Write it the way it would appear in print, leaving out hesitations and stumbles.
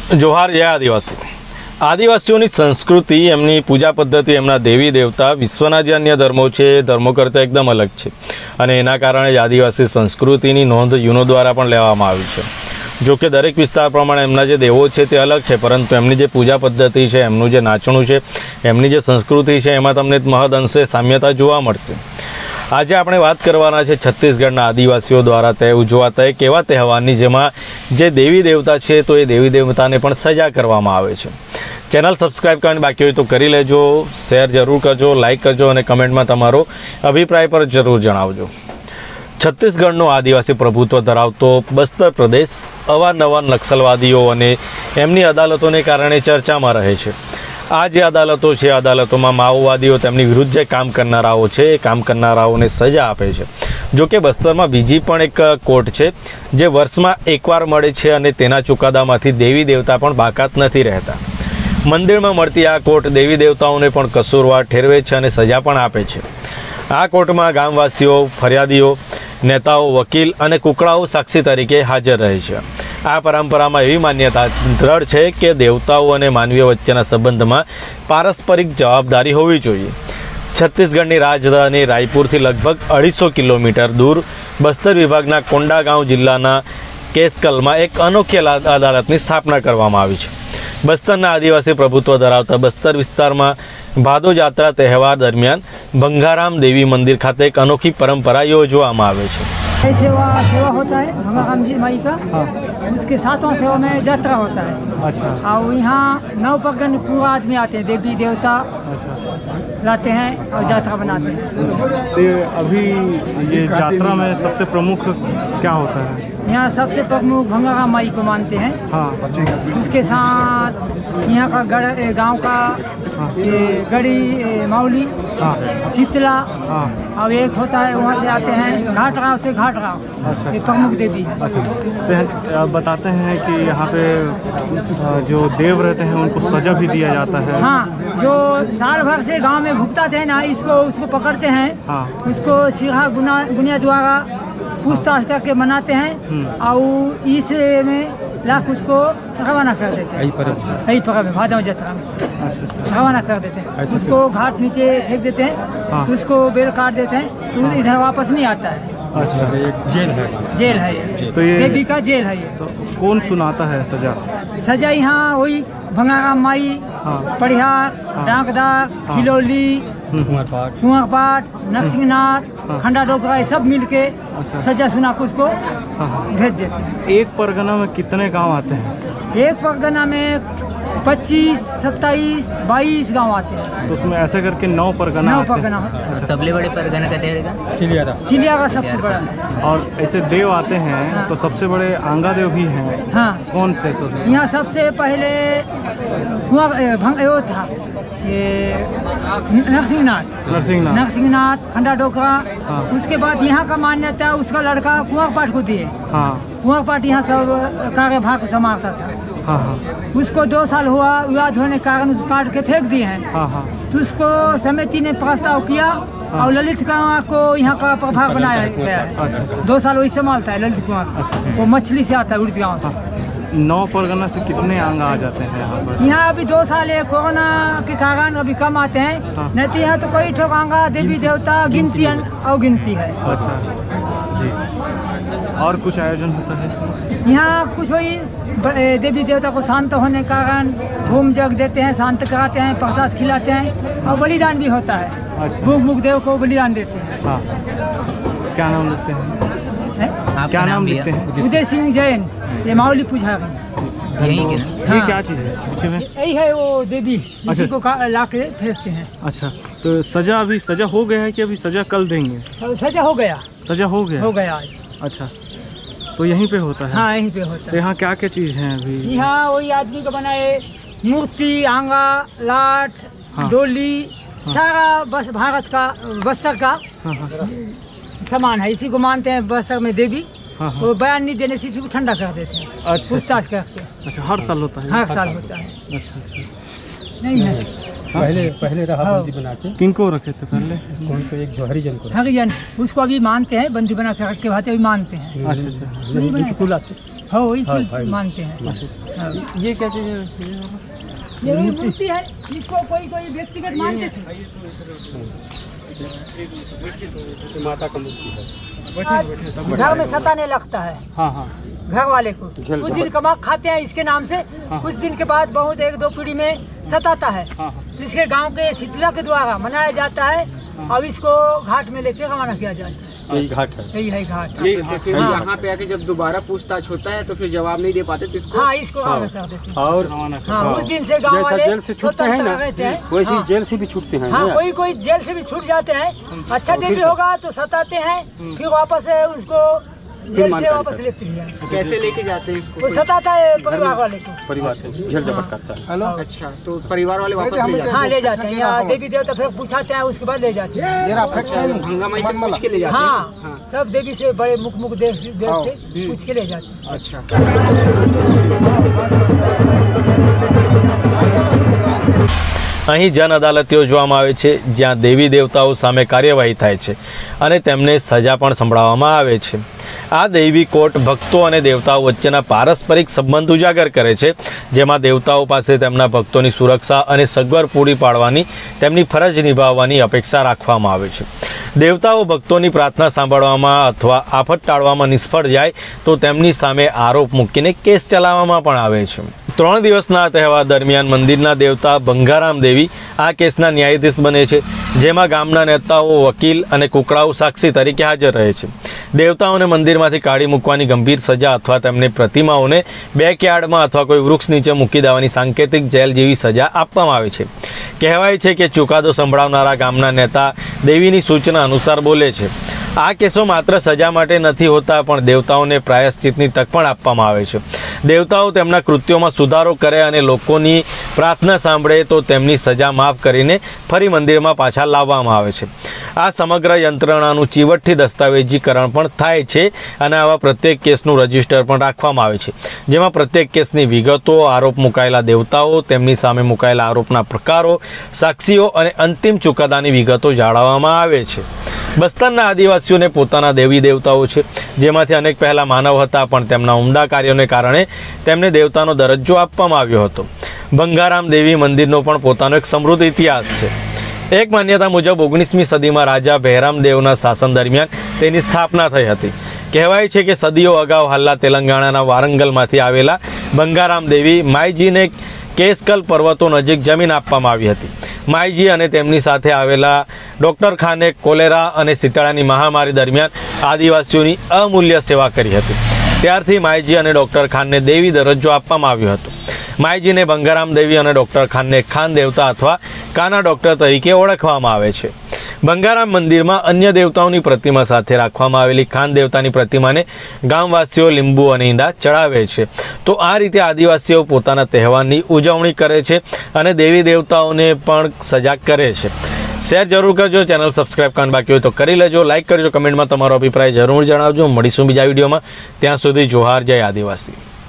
जोहार जय आदिवासी। आदिवासीओनी संस्कृति एमनी पूजा पद्धति एमना देवी देवता विश्वना जे अन्य धर्मों छे धर्मों करता एकदम अलग छे अने एना कारणे आदिवासी संस्कृतिनी नोंध यूनो द्वारा पण लेवामां आवी छे। जो कि दरेक विस्तार प्रमाणे एमना जे देवो छे ते अलग छे, परंतु एमनी जे पूजा पद्धति छे, एमनुं जे नाचणुं छे, एमनी जे संस्कृति छे एमां तमने महदअंशे साम्यता जोवा मळशे। आज आपणे वात करवाना छे छत्तीसगढ़ना आदिवासीओ द्वारा ते उजवाता एक एवा तहेवारनी जेमां जे देवी देवता छे तो ए देवी देवताने पण सजा करवामां आवे छे। चेनल सब्सक्राइब करवानी बाकी होय तो करी लेजो, शेर जरूर करजो, लाइक करजो और कमेंट में तमारो अभिप्राय पर जरूर जणावजो। छत्तीसगढ़नो आदिवासी प्रभुत्व धरावतो बस्तर प्रदेश अवारनवार नक्सलवादीओ अने एमनी अदालतोने कारणे चर्चामां रहे छे। आ जे अदालतो छे, अदालतोमां माओवादीओ तेमनी विरुद्ध जे काम करनाराओ छे ए काम करनाराओने सजा आपे छे। जो कि बस्तरमां बीजी पण एक कोर्ट छे जे वर्षमां एकवार मळे छे अने तेना चुकादामांथी देवी देवता पण बाकात नथी रहेता। मंदिर में मळती आ कोर्ट देवी देवताओने पण कसूरवार ठेरवे छे अने सजा पण आपे छे। आ कोर्ट में गामवासीओ, फरियादीओ, नेताओ, वकील अने कुकड़ाओ साक्षी तरीके हाजर रहे छे। आ परंपरा में एवी मान्यता दृढ़ है कि देवताओं और मानवीय वच्चेना संबंध में पारस्परिक जवाबदारी होवी जोईए। छत्तीसगढ़नी राजधानी रायपुर थी लगभग 250 किलोमीटर दूर बस्तर विभागना कोंडागांव जिल्लाना केसकल में एक अनोखी अदालतनी स्थापना करवामां आवी छे। बस्तरना आदिवासी प्रभुत्व धरावता बस्तर विस्तार में भादो जात्रा तहेवार दरमियान भंगाराम देवी मंदिर खाते एक अनोखी परंपरा योजवामां आवे छे। सेवा होता है भंगाराम जी माई का। उसके सातवां सेवा में यात्रा होता है। अच्छा। और यहाँ 9 परगन पूरा आदमी आते हैं, देवी देवता लाते हैं और यात्रा बनाते हैं। तो अभी ये यात्रा में सबसे प्रमुख क्या होता है? यहाँ सबसे प्रमुख भंगाराम माई को मानते हैं। हाँ। उसके साथ यहाँ का गांव का गढ़ी माउली, शीतला, और एक होता है वहाँ से आते हैं घाटराव से घाटराव। अच्छा। ये प्रमुख देवी है। अच्छा। तो बताते हैं कि यहाँ पे जो देव रहते हैं उनको सजा भी दिया जाता है। हाँ, जो साल भर से गांव में भुगताते हैं ना, उसको पकड़ते हैं। हाँ। उसको सिरहा गुनिया द्वारा पूछताछ करके मनाते हैं और इस में लाख उसको रवाना कर देते हैं। यही परब है भादव जत्रा में। अच्छा। रवाना कर देते हैं। उसको घाट नीचे फेंक देते हैं। हाँ। तो उसको बेल काट देते हैं तो इधर वापस नहीं आता है। अच्छा। जेल है ये, तो ये देवी का जेल है ये। तो कौन सुनाता है सजा? सजा यहाँ वही भंगाराम माई, हाँ। परिहार, डाकदार, खिलौली, कुंवरपाट, नरसिंहनाथ, खंडा डोकरा, सब मिलके अच्छा। सजा सुना के उसको भेज देते हैं। एक परगना में कितने गांव आते हैं? एक परगना में 25, 27, 22 गांव आते हैं। तो उसमें ऐसे करके 9 परगना 9 आते हैं। परगना। अच्छा। सबले बड़े परगना का देगा सिलिया का सबसे बड़ा है। और ऐसे देव आते हैं। हाँ। तो सबसे बड़े आंगा देव भी हैं। हाँ। कौन से? यहाँ सबसे पहले वो था ये नरसिंहनाथ, खंडा डोकरा। हाँ। उसके बाद यहाँ का मान्यता उसका लड़का कुंवरपाट को दिए। हाँ। कुंवरपाट यहाँ सब कार्यभार को संभालता था। हाँ। हाँ। उसको 2 साल हुआ, विवाद होने के कारण उसको काट के फेंक दिए हैं। हाँ। हाँ। तो उसको समिति ने प्रस्ताव किया और ललित कुमार को यहाँ का प्रभार बनाया गया है। अच्छा। 2 साल वही संभालता है ललित कुमार। अच्छा। वो मछली से आता है, उड़द गाँव से। 9 परगना से कितने आंगा आ जाते हैं यहाँ पर? यहाँ अभी 2 साल है, कोरोना के कारण अभी कम आते हैं। हाँ। नहीं तो यहाँ तो कोई ठोक आंगा देवी देवता गिनती है। अच्छा जी। और कुछ आयोजन होता है इसमें? यहाँ कुछ वही देवी देवता को शांत होने के कारण होम जग देते हैं, शांत कराते हैं, प्रसाद खिलाते हैं और बलिदान भी होता है। अच्छा। भूख देव को बलिदान देते हैं। हाँ। क्या नाम लिखते हैं? क्या नाम लिखते हैं? उदय सिंह जैन, ये माउली पुजारी। ये क्या चीज़ है पीछे में? यही है वो देवी, इसी को ला के फेंकते हैं। अच्छा। तो सजा अभी सजा हो गया है कि अभी सजा कल देंगे? सजा हो गया। सजा हो गया आज। अच्छा। तो यहीं पे होता है? हाँ, यहीं पे होता है। तो यहाँ क्या क्या चीज़ है अभी? यहाँ वही आदमी का बनाए मूर्ति, आंगा, लाठ, हाँ। डोली, हाँ। सारा बस भारत का बस्तर का हाँ। हाँ। सामान है। इसी को मानते हैं बस्तर में देवी। हाँ। हाँ। वो बयान नहीं देने से इसी को ठंडा कर देते हैं। अच्छा। पूछताछ करके। अच्छा। हर साल होता है? हर साल होता है। अच्छा। अच्छा। नहीं है। पहले रहा बंदी बना के। किनको रखे थे पहले? कौन को? एक जो हरिजन को। हरिजन उसको अभी मानते हैं, बंदी बना के रख के भाते अभी मानते हैं। अच्छा। अच्छा। खुला से हाँ वही हाँ, चीज हाँ। मानते हैं। हाँ। ये क्या चीज़ है? ये वही मूर्ति है जिसको कोई कोई व्यक्तिगत मानते थे। माता का मूर्ति है। आज घर में सताने लगता है हाँ हाँ घर वाले को, कुछ दिन कमा खाते हैं इसके नाम से, हाँ। कुछ दिन के बाद बहुत 1-2 पीढ़ी में सताता है, हाँ हाँ तो इसके गांव के शीतला के द्वारा मनाया जाता है। अब इसको घाट में लेके रवाना किया जाता है। यही घाट है। यही है घाट। ये फिर हाँ। यहाँ पे आके जब दोबारा पूछताछ होता है तो फिर जवाब नहीं दे पाते तो इसको हाँ इसको रवाना कर देते हैं। और रवाना कर- हाँ उस दिन से गांव जैसा वाले जेल से छूटते हैं ना, रहते हैं। वैसे ही हाँ। जेल से भी छूटते हैं हाँ ना। कोई कोई जेल से भी छूट जाते हैं। अच्छा दिन भी होगा तो सताते हैं, फिर वापस उसको जेल से मानता वापस है। लेते हैं। कैसे लेके जाते हैं इसको? वो सताता है परिवार वाले को। परिवार से झेल जबर करता है। अच्छा, तो परिवार वाले वापस ले जाते हाँ ले जाते हैं, यहाँ देवी देवता फिर पूछाते हैं, उसके बाद ले जाते हैं। हैं? हंगामा से पूछ के ले जाते हैं? हाँ सब देवी से बड़े मुख देव से पूछ के ले जाते हैं। अच्छा, અહીં જન અદાલત યોજવામાં આવે છે જ્યાં દેવી દેવતાઓ સામે કાર્યવાહી થાય છે અને તેમને સજા પણ સંભળાવવામાં આવે છે. આ દૈવી કોર્ટ ભક્તો અને દેવતાઓ વચ્ચેના પારસ્પરિક સંબંધ ઉજાગર કરે છે, જેમાં દેવતાઓ પાસે તેમના ભક્તોની સુરક્ષા અને સગવડ પૂરી પાડવાની તેમની ફરજ નિભાવવાની અપેક્ષા રાખવામાં આવે છે. દેવતાઓ ભક્તોની પ્રાર્થના સાંભળવામાં અથવા આફત ટાળવામાં નિષ્ફળ જાય તો તેમની સામે આરોપ મૂકીને કેસ ચલાવવામાં પણ આવે છે. 3 દિવસના તહેવાર દરમિયાન મંદિરના દેવતા બંગારામ દેવી આ કેસના ન્યાયાધીશ બને છે, જેમાં ગામના નેતાઓ, વકીલ અને કુકડાઓ સાક્ષી તરીકે હાજર રહે છે. દેવતાઓને મંદિરમાંથી કાઢી મૂકવાની ગંભીર સજા અથવા તેમની પ્રતિમાઓને બેકયાર્ડમાં અથવા કોઈ વૃક્ષ નીચે મૂકી દેવાની સાંકેતિક જેલ જેવી સજા આપવામાં આવે છે. કહેવાય છે કે ચુકાદો સંભળાવનારા ગામના નેતા દેવીની સૂચના અનુસાર બોલે છે. આ કેસો માત્ર સજા માટે નથી હોતા, પણ દેવતાઓને પ્રાયશ્ચિતની તક પણ આપવામાં આવે છે. દેવતાઓ તેમના કૃત્યોમાં સુધારો કરે અને લોકોની પ્રાર્થના સાંભળે તો તેમની સજા માફ કરીને ફરી મંદિરમાં પાછા લાવવામાં આવે છે. આ સમગ્ર યંત્રણાનું ચીવટથી દસ્તાવેજીકરણ પણ થાય છે અને આવા પ્રત્યેક કેસનું રજિસ્ટર પણ રાખવામાં આવે છે, જેમાં પ્રત્યેક કેસની વિગતો, આરોપ મુકાયેલા દેવતાઓ, તેમની સામે મુકાયેલા આરોપના પ્રકારો, સાક્ષીઓ અને અંતિમ ચુકાદાની વિગતો જાળવવામાં આવે છે. બસ્તરના આદિવાસીઓને પોતાના દેવી દેવતાઓ છે, જેમાંથી અનેક પહેલાં માનવ હતા, પણ તેમના ઉમદા કાર્યોને કારણે તેમને દેવતાનો દરજ્જો આપવામાં આવ્યો હતો. બંગારામ દેવી મંદિરનો પણ પોતાનો એક સમૃદ્ધ ઇતિહાસ છે. એક માન્યતા મુજબ 19મી સદીમાં રાજા ભૈરામ દેવના શાસન દરમિયાન તેની સ્થાપના થઈ હતી. કહેવાય છે કે સદીઓ અગાઉ હાલના તેલંગાણાના વારંગલમાંથી આવેલા બંગારામ દેવી માઈજીને કેસકલ પર્વતો નજીક જમીન આપવામાં આવી હતી. માઈજી અને તેમની સાથે આવેલા ડૉક્ટર ખાને કોલેરા અને શીતળાની મહામારી દરમિયાન આદિવાસીઓની અમૂલ્ય સેવા કરી હતી. ત્યારથી માઈજી અને ડૉક્ટર ખાનને દેવી દરજ્જો આપવામાં આવ્યો હતો. માઈજીને બંગારામ દેવી અને ડૉક્ટર ખાનને ખાન દેવતા અથવા કાના ડૉક્ટર તરીકે ઓળખવામાં આવે છે. બંગારામ મંદિરમાં અન્ય દેવતાઓની પ્રતિમા સાથે રાખવામાં આવેલી ખાન દેવતાની પ્રતિમાને ગામવાસીઓ લીંબુ અને ઈંડા ચડાવે છે. તો આ રીતે આદિવાસીઓ પોતાના તહેવારની ઉજવણી કરે છે અને દેવી દેવતાઓને પણ સજાગ કરે છે. શેર જરૂર કરજો, ચેનલ સબસ્ક્રાઈબ કરવાનું બાકી હોય તો કરી લેજો, લાઇક કરજો, કમેન્ટમાં તમારો અભિપ્રાય જરૂર જણાવજો. મળીશું બીજા વિડીયોમાં. ત્યાં સુધી જોહાર, જય આદિવાસી.